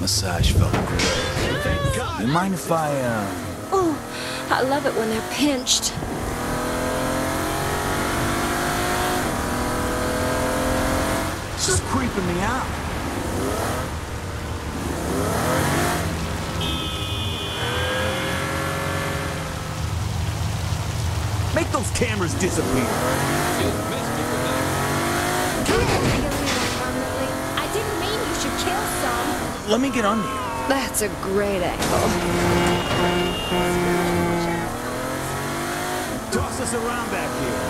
massage felt great. You mind if I, Oh, I love it when they're pinched. It's just creeping me out. Make those cameras disappear. I didn't mean you should kill some. Let me get under you. That's a great angle. Toss us around back here.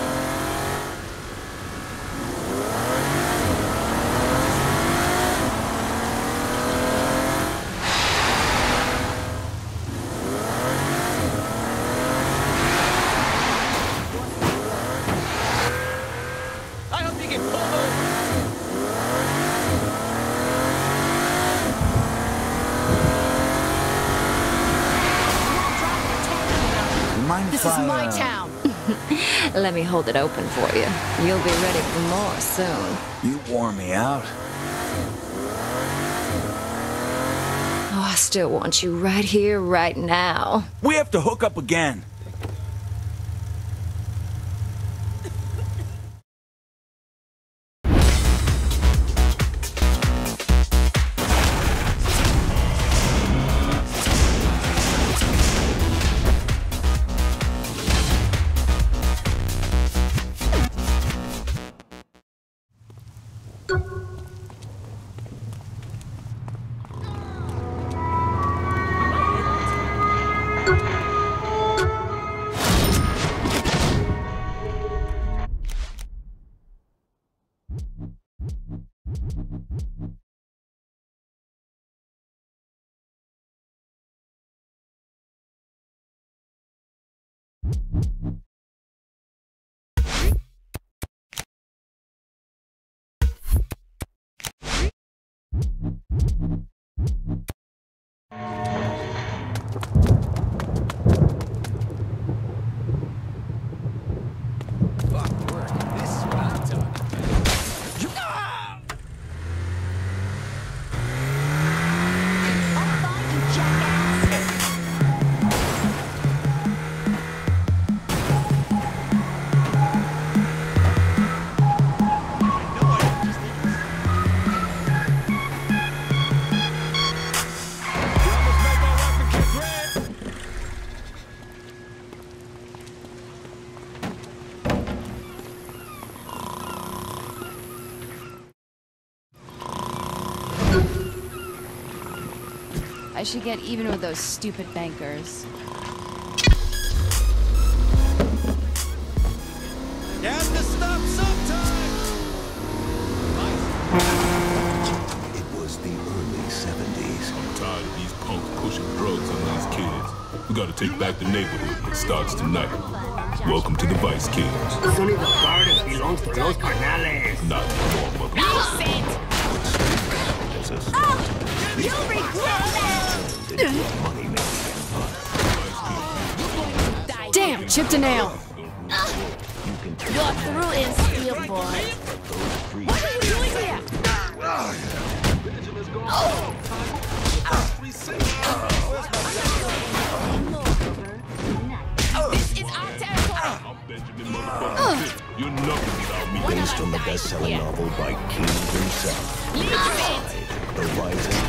This is my town. Let me hold it open for you. You'll be ready for more soon. You wore me out. Oh, I still want you right here, right now. We have to hook up again. I should get even with those stupid bankers. You have to stop sometime! It was the early 70s. I'm tired of these punks pushing drugs on these kids. We gotta take back the neighborhood. It starts tonight. Welcome to the Vice Kings. Only the garden belongs to Los Carnales. Not anymore, motherfucker. You'll regret Damn, chipped a nail. You're through in steel, boy. What are you doing here? This is our territory. I'm Benjamin motherfucker. You're nothing without me. Based on the best-selling novel by King himself. The Rising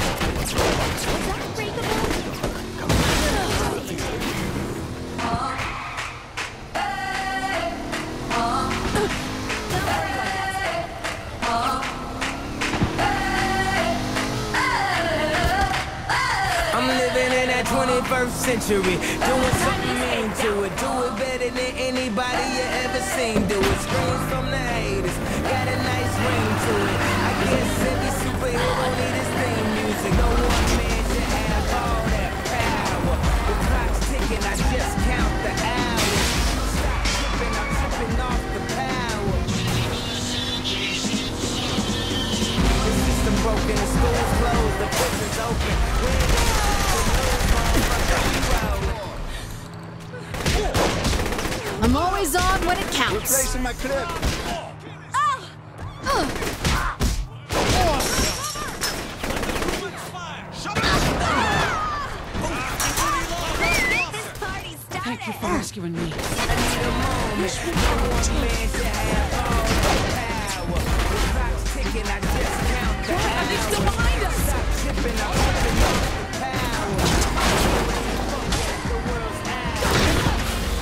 I'm living in that 21st century, doing something mean to it. Do it better than anybody you ever seen. Do it. Screams from the haters, got a nice ring to it. I guess every superhero need his theme music. No one man should have all that power. The clock's ticking, I just count the hours. Stop tripping, I'm tripping off the power. The system broken, the school's closed, the prison's open. We ain't gonna I'm always on when it counts. Replacing my clip. Oh. Thank you for rescuing me. I need a moment. No one man should have all the power. The clock's ticking, I just count the hours. Are they still behind us? Stop tipping, I'm ripping off the power. The world's out.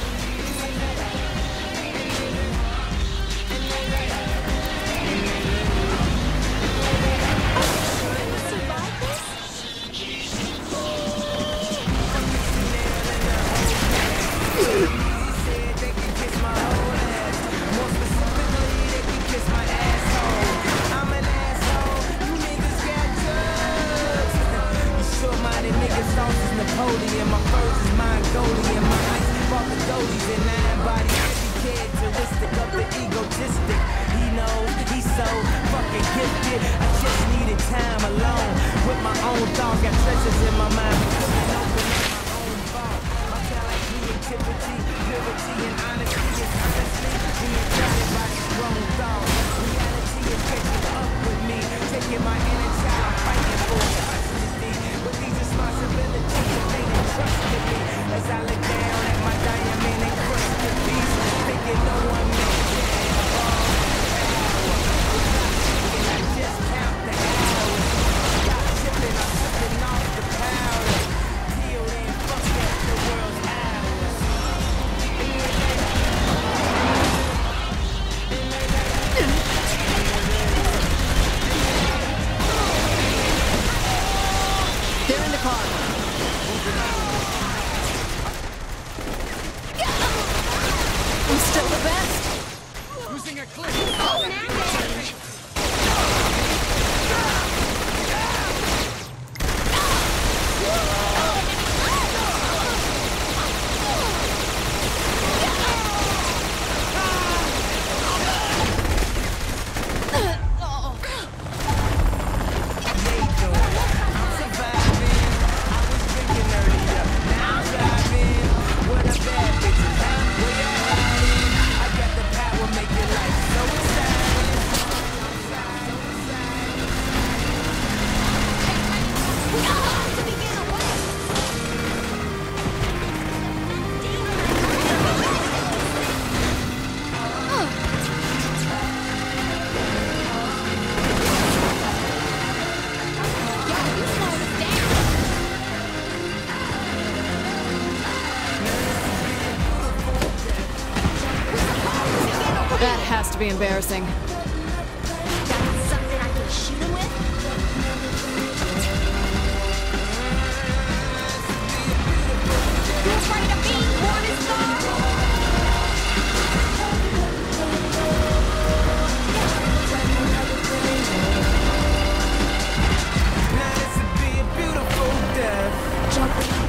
Napoleon, my furs is Mongolian, my ice bought the goldies and I embody every characteristic of the egotistic. He knows he's so fucking gifted. I just needed time alone with my own thoughts. Got treasures in my mind, cooking open up my own vault. My talent, creativity, purity, and honesty is honestly being guided by these wrong thoughts. Reality is catching up with me, taking my inner child, fighting for custody. But these responsibilities they entrusted me as I look down at my diamond and crusted piece, thinking no one may have all the power. And I just count the hours. Stop tipping, I'm tipping off the powder. Till then, fuck that, the world's ours. They're in the car. I'm still the best. Losing a clip. Oh, now That has to be embarrassing. got something I can shoot him with? You afraid of being Morningstar? Now this would be a beautiful death. Jumping.